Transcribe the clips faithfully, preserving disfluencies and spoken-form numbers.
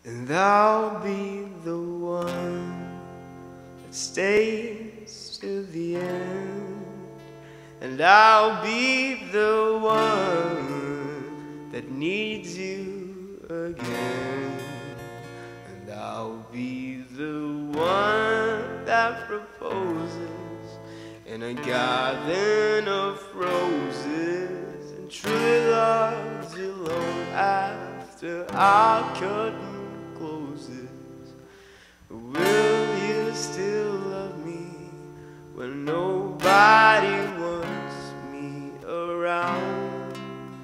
and I'll be the one that stays to the end, and I'll be the one that needs you again, and I'll be the one that proposes in a garden of roses and truly loves you long after our curtain closes. Will you still love me when nobody wants me around?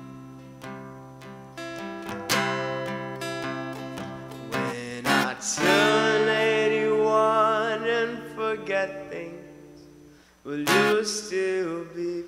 When I turn eighty-one and forget things, will you still be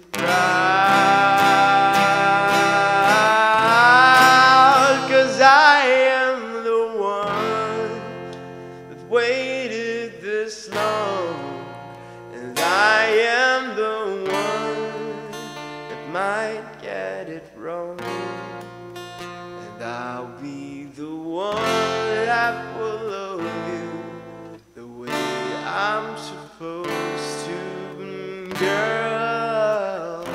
proud? 'Cause I am the one that waited this long, and I am the one that might get it wrong, and I'll be the one that will love you the way I'm supposed to, girl.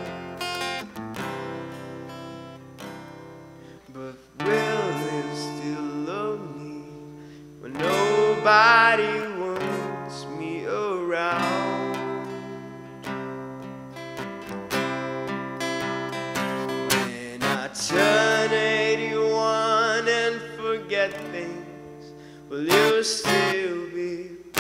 But will you still love me when nobody wants me around? When I turn eighty-one and forget things, will you still be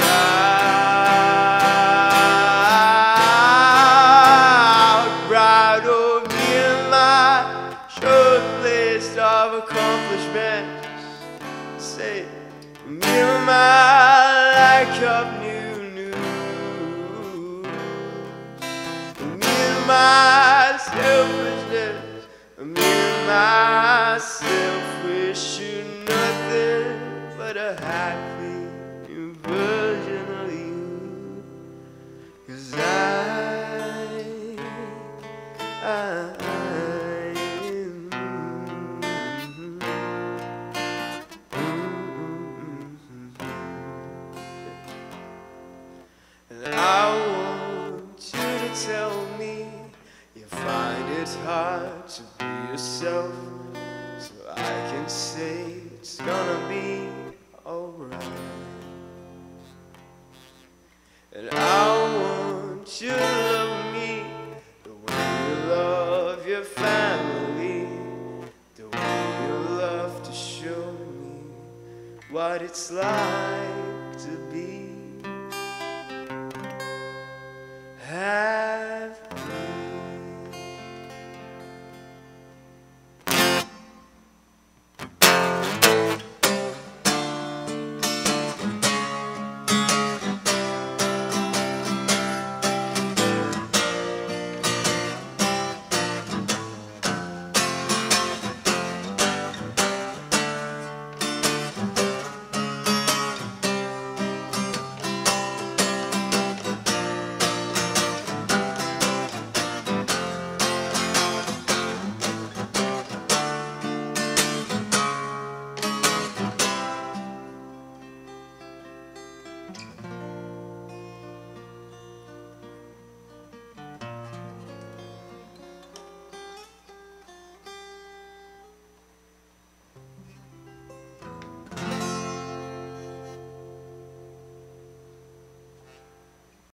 proud? Proud of me and my short list of accomplishments. Say, me and my lack of new news, me and my selfishness, me and myself wishing nothing but a happy new version of you. 'Cause I, I, and I want you to tell me you find it hard to be yourself, so I can say it's gonna be alright. And I want you to love me the way you love your family, the way you love to show me what it's like to be